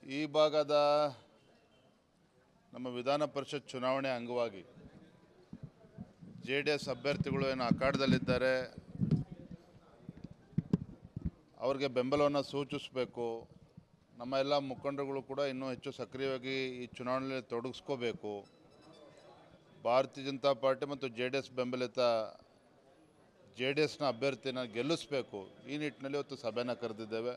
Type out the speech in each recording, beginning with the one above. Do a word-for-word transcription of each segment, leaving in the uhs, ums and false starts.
ಈ ಭಾಗದ ನಮ್ಮ ವಿಧಾನ ಪರಿಷತ್ ಚುನಾವಣೆ ಅಂಗವಾಗಿ ಜೆ ಡಿ ಎಸ್ ಅಭ್ಯರ್ಥಿಗಳು ಏನು ಅಖಾಡದಲ್ಲಿದ್ದಾರೆ ಅವರಿಗೆ ಬೆಂಬಲವನ್ನು ಸೂಚಿಸಬೇಕು. ನಮ್ಮ ಎಲ್ಲ ಮುಖಂಡರುಗಳು ಕೂಡ ಇನ್ನೂ ಹೆಚ್ಚು ಸಕ್ರಿಯವಾಗಿ ಈ ಚುನಾವಣೆಯಲ್ಲಿ ತೊಡಗಿಸ್ಕೋಬೇಕು. ಭಾರತೀಯ ಜನತಾ ಪಾರ್ಟಿ ಮತ್ತು ಜೆ ಡಿ ಎಸ್ ಬೆಂಬಲಿತ ಜೆ ಡಿ ಎಸ್ನ ಅಭ್ಯರ್ಥಿನ ಗೆಲ್ಲಿಸಬೇಕು. ಈ ನಿಟ್ಟಿನಲ್ಲಿ ಇವತ್ತು ಸಭೆಯನ್ನು ಕರೆದಿದ್ದೇವೆ.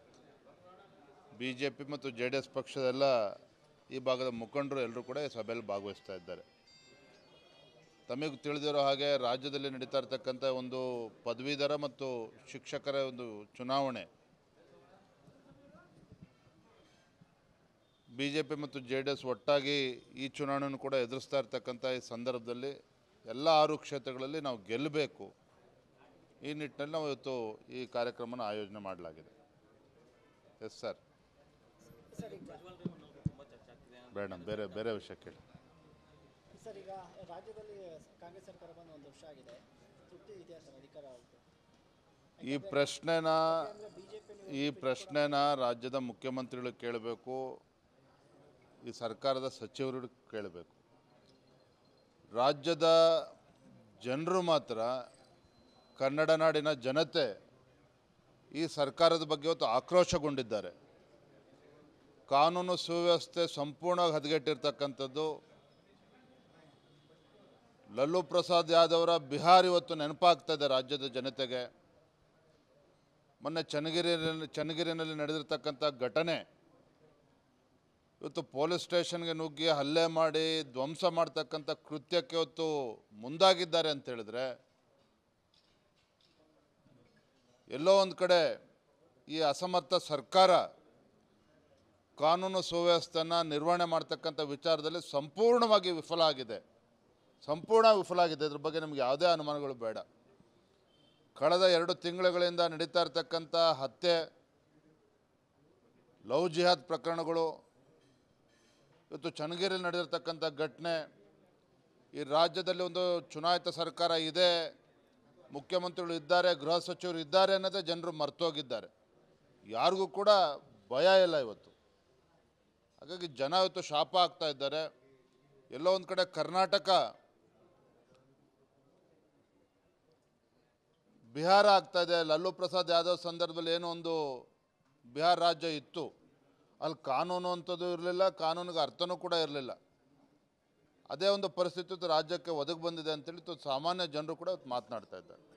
ಬಿ ಜೆ ಪಿ ಮತ್ತು ಜೆ ಡಿ ಎಸ್ ಪಕ್ಷದೆಲ್ಲ ಈ ಭಾಗದ ಮುಖಂಡರು ಎಲ್ಲರೂ ಕೂಡ ಈ ಸಭೆಯಲ್ಲಿ ಭಾಗವಹಿಸ್ತಾ ಇದ್ದಾರೆ. ತಮಗೆ ತಿಳಿದಿರೋ ಹಾಗೆ ರಾಜ್ಯದಲ್ಲಿ ನಡೀತಾ ಇರ್ತಕ್ಕಂಥ ಒಂದು ಪದವೀಧರ ಮತ್ತು ಶಿಕ್ಷಕರ ಒಂದು ಚುನಾವಣೆ ಬಿ ಜೆ ಪಿ ಮತ್ತು ಜೆ ಡಿ ಎಸ್ ಒಟ್ಟಾಗಿ ಈ ಚುನಾವಣೆಯನ್ನು ಕೂಡ ಎದುರಿಸ್ತಾ ಇರ್ತಕ್ಕಂಥ ಈ ಸಂದರ್ಭದಲ್ಲಿ ಎಲ್ಲ ಆರು ಕ್ಷೇತ್ರಗಳಲ್ಲಿ ನಾವು ಗೆಲ್ಲಬೇಕು. ಈ ನಿಟ್ಟಿನಲ್ಲಿ ನಾವು ಇವತ್ತು ಈ ಕಾರ್ಯಕ್ರಮನ ಆಯೋಜನೆ ಮಾಡಲಾಗಿದೆ. ಎಸ್ ಸರ್, ಬೇಡ ಬೇರೆ ಬೇರೆ ವಿಷಯ ಕೇಳಿ ಸರ್. ಈಗ ರಾಜ್ಯದಲ್ಲಿ ಕಾಂಗ್ರೆಸ್ ಸರ್ಕಾರ ಬಂದು ಒಂದು ವರ್ಷ ಆಗಿದೆ, ತೃಪ್ತಿ ಇದೆಯಾ ಸರ್ ಅಧಿಕಾರ? ಈ ಪ್ರಶ್ನೆನ ಈ ಪ್ರಶ್ನೆನ ರಾಜ್ಯದ ಮುಖ್ಯಮಂತ್ರಿಗಳು ಕೇಳಬೇಕು, ಈ ಸರ್ಕಾರದ ಸಚಿವರು ಕೇಳಬೇಕು. ರಾಜ್ಯದ ಜನರು ಮಾತ್ರ, ಕನ್ನಡ ನಾಡಿನ ಜನತೆ ಈ ಸರ್ಕಾರದ ಬಗ್ಗೆ ಇವತ್ತು ಆಕ್ರೋಶಗೊಂಡಿದ್ದಾರೆ. ಕಾನೂನು ಸುವ್ಯವಸ್ಥೆ ಸಂಪೂರ್ಣವಾಗಿ ಹದಗೆಟ್ಟಿರ್ತಕ್ಕಂಥದ್ದು. ಲಲ್ಲೂ ಪ್ರಸಾದ್ ಯಾದವರ ಬಿಹಾರ್ ಇವತ್ತು ನೆನಪಾಗ್ತಾ ಇದೆ ರಾಜ್ಯದ ಜನತೆಗೆ. ಮೊನ್ನೆ ಚನ್ನಗಿರಿಯಲ್ಲಿ ಚನ್ನಗಿರಿನಲ್ಲಿ ನಡೆದಿರ್ತಕ್ಕಂಥ ಘಟನೆ, ಇವತ್ತು ಪೊಲೀಸ್ ಸ್ಟೇಷನ್ಗೆ ನುಗ್ಗಿ ಹಲ್ಲೆ ಮಾಡಿ ಧ್ವಂಸ ಮಾಡ್ತಕ್ಕಂಥ ಕೃತ್ಯಕ್ಕೆ ಇವತ್ತು ಮುಂದಾಗಿದ್ದಾರೆ ಅಂತ ಹೇಳಿದ್ರೆ, ಎಲ್ಲೋ ಒಂದು ಕಡೆ ಈ ಅಸಮರ್ಥ ಸರ್ಕಾರ ಕಾನೂನು ಸುವ್ಯವಸ್ಥೆಯನ್ನು ನಿರ್ವಹಣೆ ಮಾಡ್ತಕ್ಕಂಥ ವಿಚಾರದಲ್ಲಿ ಸಂಪೂರ್ಣವಾಗಿ ವಿಫಲ ಆಗಿದೆ. ಸಂಪೂರ್ಣ ವಿಫಲ ಆಗಿದೆ. ಇದ್ರ ಬಗ್ಗೆ ನಮಗೆ ಯಾವುದೇ ಅನುಮಾನಗಳು ಬೇಡ. ಕಳೆದ ಎರಡು ತಿಂಗಳುಗಳಿಂದ ನಡೀತಾ ಇರ್ತಕ್ಕಂಥ ಹತ್ಯೆ, ಲವ್ ಜಿಹಾದ್ ಪ್ರಕರಣಗಳು, ಇವತ್ತು ಚನ್ನಗಿರಿಯಲ್ಲಿ ನಡೆದಿರ್ತಕ್ಕಂಥ ಘಟನೆ, ಈ ರಾಜ್ಯದಲ್ಲಿ ಒಂದು ಚುನಾಯಿತ ಸರ್ಕಾರ ಇದೆ, ಮುಖ್ಯಮಂತ್ರಿಗಳು ಇದ್ದಾರೆ, ಗೃಹ ಸಚಿವರು ಇದ್ದಾರೆ ಅನ್ನೋದೇ ಜನರು ಮರ್ತೋಗಿದ್ದಾರೆ. ಯಾರಿಗೂ ಕೂಡ ಭಯ ಇಲ್ಲ ಇವತ್ತು. ಹಾಗಾಗಿ ಜನ ಇವತ್ತು ಶಾಪ ಆಗ್ತಾ ಇದ್ದಾರೆ. ಎಲ್ಲೋ ಒಂದು ಕಡೆ ಕರ್ನಾಟಕ ಬಿಹಾರ ಆಗ್ತಾ ಇದೆ. ಲಲ್ಲೂ ಪ್ರಸಾದ್ ಯಾದವ್ ಸಂದರ್ಭದಲ್ಲಿ ಏನೋ ಒಂದು ಬಿಹಾರ ರಾಜ್ಯ ಇತ್ತು, ಅಲ್ಲಿ ಕಾನೂನು ಅಂಥದ್ದು ಇರಲಿಲ್ಲ, ಕಾನೂನಿಗೆ ಅರ್ಥನೂ ಕೂಡ ಇರಲಿಲ್ಲ. ಅದೇ ಒಂದು ಪರಿಸ್ಥಿತಿ ರಾಜ್ಯಕ್ಕೆ ಒದಗಿ ಬಂದಿದೆ ಅಂತೇಳಿ ಸಾಮಾನ್ಯ ಜನರು ಕೂಡ ಮಾತನಾಡ್ತಾ ಇದ್ದಾರೆ.